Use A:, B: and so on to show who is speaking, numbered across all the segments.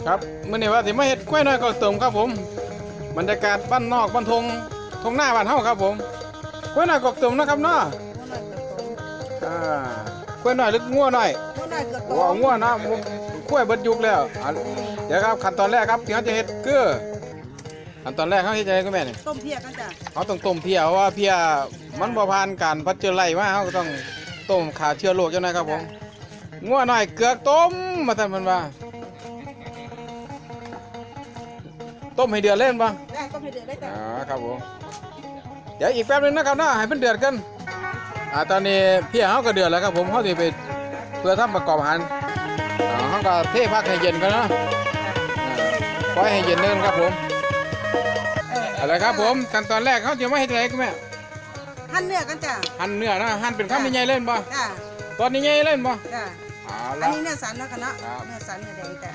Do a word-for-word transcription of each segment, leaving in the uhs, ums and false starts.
A: ครับมื่อนี้ว่าสิมาเฮ็ดกล้วยน้อยก็เติมครับผมบรรยากาศบ้านนอกบ้านทงทงหน้าบ้านเฮาครับผมกล้วยน้อยก็เติมนะครับเนาะอ่ากล้วยน้อยหรืองัวน้อยว้าวงัวนะกล้วยเบิดยุคแล้วเดี๋ยวครับขั้นตอนแรกครับที่เขาจะเฮ็ดคือขั้นตอนแรกเขาเฮ็ดยังไงก็แม่นี่
B: ต้มเพียกันจ้ะ
A: เขาต้องต้มเพียเพราะว่าเพียมันบ่ผ่านการพัชเจอไรมาเขาก็ต้องต้มขาเชื้อโรคจังได๋ครับผมงัวน้อยเกลือกต้มมาท่านมันว่าต้มให้เดือดเล่นป่ะ
B: ได้ต้มให้เดือดได้จ้ะ
A: อ๋อครับผมเดี๋ยวอีกแป๊บนึงนะครับนะให้มันเดือดกันอ่าตอนนี้เพียเขาก็เดือดแล้วครับผมเขาจะไปเพื่อทำประกอบอาหารอ่าเขาก็เทพักให้เย็นกันนะปล่อยให้เย็นเนินครับผมอะไรครับผมขั้นตอนแรกเขาจะไม่ให้อะไรก็แม่
B: หั่นเนื้อกันจ้ะ
A: หั่นเนื้อนะหั่นเป็นคำใหญ่ๆเล่นป่ะ
B: จ้ะ
A: ตอนนี้ใหญ่เล่นป่ะ
B: จ้ะอันนี้เนื้อสันแล้วกันเนาะเนื้อสันเนื้อแดงจ้ะ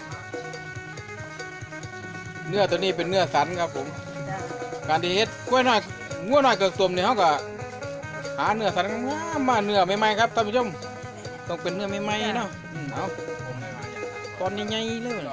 A: เนื้อตัวนี้เป็นเนื้อสันครับผมการที่เฮ็ดกล้วยน้อยงัวน้อยเกิดตุ่มเนี่ยเขาก็หาเนื้อสันมาเนื้อใหม่ๆครับท่านผู้ชมต้องเป็นเนื้อใหม่ๆเนาะเอาตอนใหญ่ๆเลย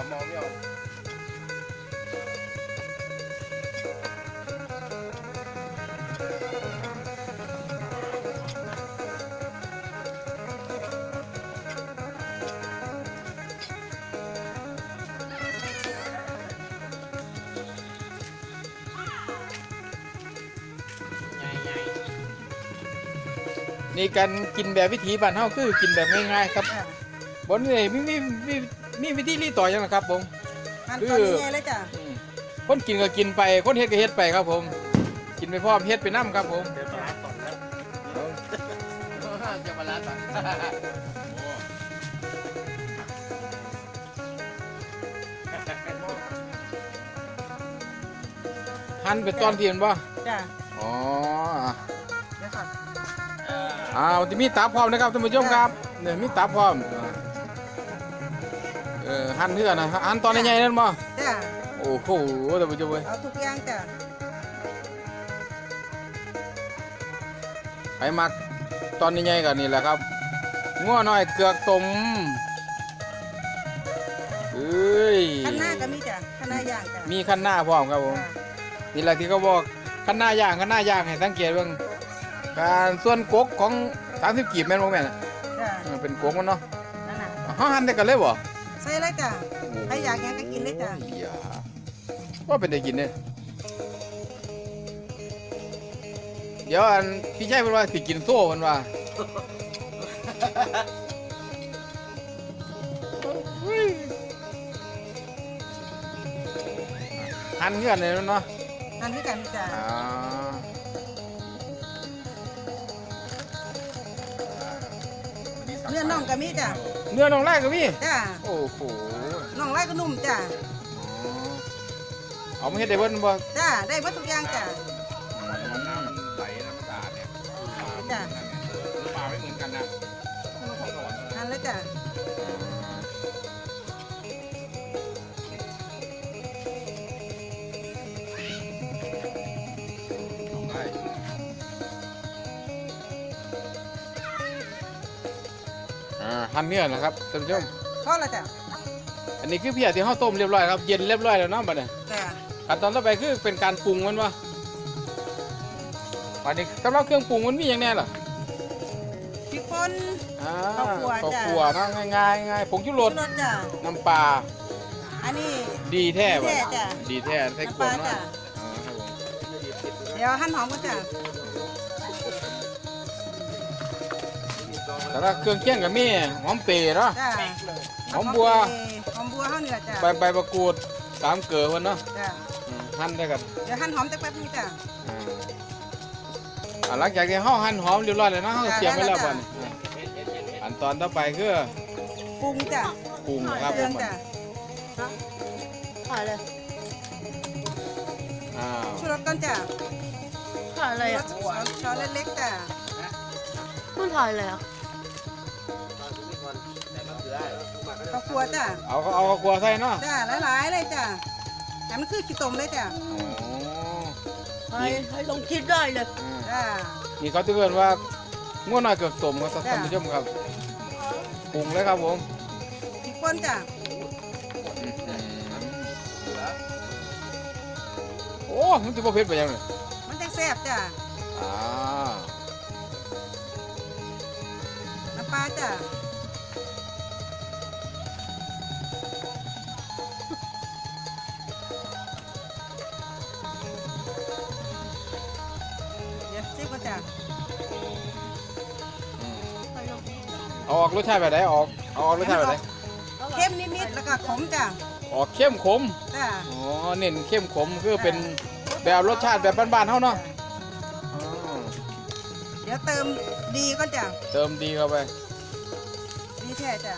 A: นี่การกินแบบวิถีบ้านเฮาคือกินแบบง่ายๆครับบนนี่มีมีมีมีวิธีรีต่อยังนะครับผม
B: คือ
A: คนกินก็กินไปคนเฮ็ดก็เฮ็ดไปครับผมกินไปพร้อมเฮ็ดไปน้ำครับผมจะมาล้างต่อหั่นเป็นตอนเทียนป่ะ
B: จ้ะ
A: อ๋ออ่าจะมีตับพร้อมนะครับท่านผู้ชมครับเนี่ยมีตับพร้อมเออหั่นเพื่อนะหั่นตอนใหญ่ๆนั่นบ่
B: จ้ะ
A: โอ้โหท่านผู้ชมเว้ย
B: เอาทุกอย่างจ้ะ
A: ไอ้มักตอนใหญ่ๆกันนี่แหละครับงัวน้อยเกือกต้มเอ้ย
B: ขั้นหน้าก็มีจ้ะขั้นหน้าย่างจ้ะ
A: มีขั้นหน้าพร้อมครับผมนี่แหละที่เขาบอกขั้นหน้าย่างขั้นหน้าย่างให้สังเกตเบิ่งการส่วนกกของสามสิบกีบแม่นบ่แม่น่ะเป็นกกมันเนาะเขาหั่นได้กันเลยบ่
B: ใส่เลยจ้ะใครอยากยังก็กินเลยจ้ะ
A: ว่าเป็นได้กินเนี่ยเดี๋ยวอันพี่ชายเพิ่นว่าสิกินโซ่เพิ่นว่าหั่นเงื่อนเลยเนาะ
B: หั่นด้วยกันจ้ะเนื้อน่องก็มีจ้ะ
A: เนื้อน่องแรกก็มี
B: จ้ะ
A: โอ้โห
B: น่องแรกก็นุ่มจ้ะ
A: เอามาเฮ็ดได้เบิ่นบ่
B: จ้ะได้เบิ่ทุกอย่างจ้ะ
A: น้ำมันไหลน้ำมันสะอาดเนี่ย
B: จ้ะ
A: ปลาไม่เหมือนกันนะ
B: หั่นแล้วจ้ะ
A: หั่นเนื้อนะครับท่านผู้ชม
B: พอแล้วจ้ะ
A: อันนี้คือเพียที่เขาต้มเรียบร้อยครับเย็นเรียบร้อยแล้วเนาะบัดนี้ขั้นตอนต่อไปคือเป็นการปรุงมันวะบัดนี้สำหรับเครื่องปรุงมันมีอย่างแน่ล่ะ
B: พริกป่น
A: ข้าวคั่วข้าวคั่วนะง่ายๆง่ายผงชูรสน้ำปลา
B: อันนี้
A: ดีแท้บ่ดีแท้ใส่กลมนะ
B: เดี๋ยวหั่นหอมกันจ้ะ
A: แต่ถ้าเครื่องเคียงกับมีหอมเปรย์เนาะหอมบัว
B: หอมบัวข้าวเหนียวจ้ะ
A: ใบใบมะกรูดสามเกลือคนเนาะหั่นได้กัน
B: เดี๋ยวหั่นหอมจักแป๊บนึงจ้ะ
A: หลังจากที่ห่อหั่นหอมเรียบร้อยแล้วนะเขาเตรียมไว้แล้วบ่อันตอนต่อไปคือ
B: ปรุงจ้ะ
A: ปรุงครับผม
B: ถ่ายเลยชูรสก่อนจ้ะ
C: ถ่ายอะไรอ่ะ
B: ช้อนเล็กๆจ้ะ
C: คุณถ่ายเลยอ่ะ
B: ข้าวคั่วจ้ะ
A: เอาเอาข้าวคั่วใส่เนาะ
B: จ้ะหลายๆเลยจ้ะแต่มันคือขี้ต้มเลยจ้ะ
C: ให้ให้ลงคลิปได้เลย
B: จ้ะ
A: นี่เขาจะเรียกว่างัวน้อยเกือกต้มครับท่านผู้ชมครับปรุงเลยครับผม
B: พริกป่นจ้ะ
A: มันจะบ่เผ็ดไปยังไง
B: มันจะแซ่บจ้ะ
A: อ่า
B: น้ำปลาจ้ะเดี๋ยวซิมก่อนจ้ะ
A: อืม
C: ใส่ลง
A: เอาออกรสชาติแบบไหนออกเอาออกรสชาติแบบไหน
B: เข้มนิดๆแล้วก็ขมจ้ะ
A: ออกเข้มขม
B: จ้ะ
A: อ๋อเน้นเข้มขมคือเป็นแบบรสชาติแบบบ้านๆเฮาเนาะอ๋อ
B: เดี๋ยวเติมดีก่อนจ้ะ
A: เติมดีเข้าไป
B: ดีแท้จ้ะ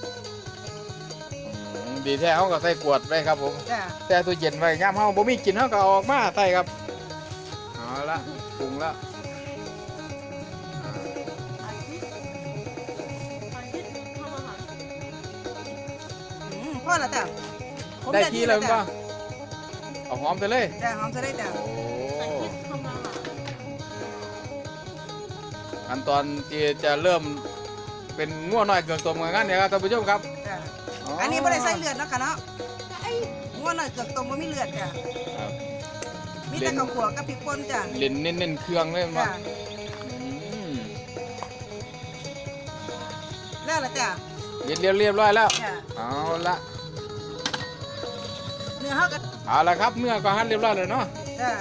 A: อืมดีแท้เฮาก็ใส่ขวดไว้ครับผม
B: จ้ะ
A: แต่ตู้เย็นไว้ย่ามเฮาบ่มีกินเฮาก็เอาออกมาใส่ครับเอาละปรุงแล้วอ่า
C: อาทิตย์อาทิตย์ทำอาหาร
B: อืมพอแล้วจ้ะขม
A: ได้
B: ด้
A: ที่เลย
B: จ้ะ
A: ป่ะเอาหอมไปเลย
B: จ้ะหอมจะได้จ้ะ
A: โอ้
C: อาทิตย์ทำอาหาร
A: ขั้นตอนที่จะเริ่มเป็นงัวน้อยเกินตัวเมืองกันเนี่ยครับท่านผู้ชมครับ
B: จ้ะอันนี้ไม่ได้ใส่เลือดเนาะค่ะเนาะงัวหน่อยเกือบตรงว่ามีเลือดจ้ะ
A: ครับ
B: มีแต่ข้าวขัวกับพริกป่นจ้ะ
A: เล่นเน้นๆเครื่องเลยมั้
B: จ้ะ
A: งอืม
B: แล้วละจ้ะ
A: เรียบเรียบเรียบร้อยแล้ว
B: จ้ะ
A: เอาละ
B: เนื้อเฮาก็
A: เอาละครับเมื่อก็หั่นเรียบร้อยเลยเนาะ
B: จ้ะ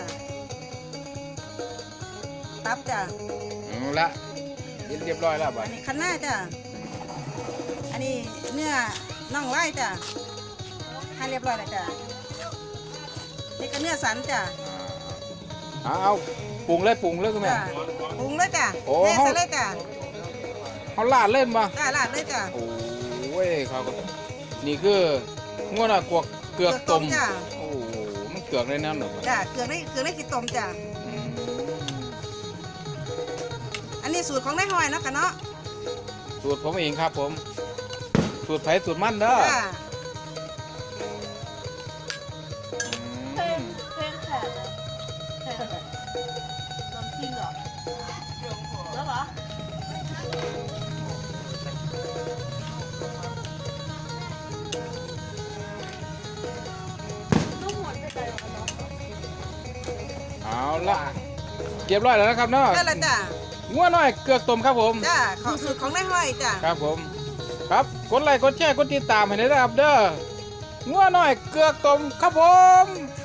B: ตับจ้ะ
A: เอาละเรียบเรียบร้อยแล้วบั
B: อั
A: ด
B: นนี้คันหน้าจ้ะอันนี้เนื้อน่องไล่จ้ะให้เรียบร้อยแล้วจ้ะนี่ก็เนื้อสันจ้ะ
A: เอาเอาปรุงเลยปรุงเลยคุณแม่
B: จ้ะปรุงเลยจ้ะ
A: โอ้
B: เทใส่เลยจ้ะ
A: เขาลาดเล่นมา
B: จ้ะราดเลยจ้ะ
A: โอ้ยเขาก็นี่คืองัวน่ะกวกเกือกต้ม
B: จ้ะ
A: โอ้โหมันเกือกในนั้นเหรอ
B: จ้ะเกลือในเกลือในขี้ต้มจ้ะ
A: อืม
B: อันนี้สูตรของนายหอยเนาะค่ะเนาะ
A: สูตรผมเองครับผม สูตรไผ่สูตรมันเด้อ
B: จ้ะ
C: เพลงเพลงแขกเหรอแขกอะไรลำพิงเหรอแล้วเหรอต้องหมดไปไกลกว่าน้อง
A: เอาละเรียบร้อยแล้วนะครับเนาะ
B: ได้แล้วจ้ะ
A: งัวน้อยเกือกต้มครับผม
B: จ้ะของสูตรของนายหอยจ้ะ
A: ครับผม ครับกดไลค์กดแชร์กดติดตามให้ได้นะครับเด้องัวน้อยเกือกต้มครับผม